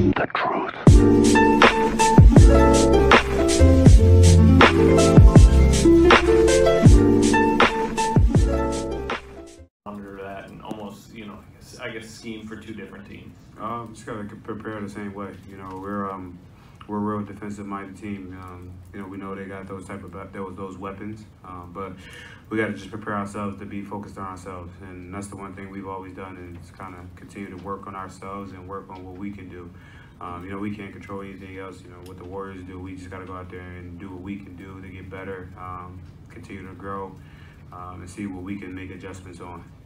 the truth. Monitor that and almost, I guess scheme for two different teams. Just gotta prepare the same way. We're a real defensive-minded team. We know they got those those weapons, but we got to just prepare ourselves to be focused on ourselves, and that's the one thing we've always done, is kind of continue to work on ourselves and work on what we can do. We can't control anything else. What the Warriors do, we just got to go out there and do what we can do to get better, continue to grow, and see what we can make adjustments on.